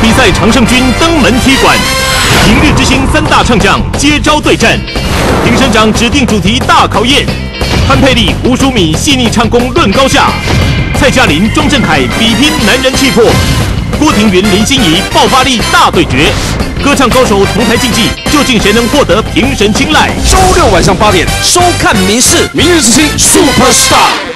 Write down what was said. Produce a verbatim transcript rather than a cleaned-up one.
比赛常胜军登门踢馆，明日之星三大唱将接招对战，评审长指定主题大考验，潘佩丽、吴淑敏细腻唱功论高下，蔡嘉林、庄振凯比拼男人气魄，郭庭云、林心怡爆发力大对决，歌唱高手同台竞技，究竟谁能获得评审青睐？ 周六晚上八点收看民视《明日之星 Super Star》。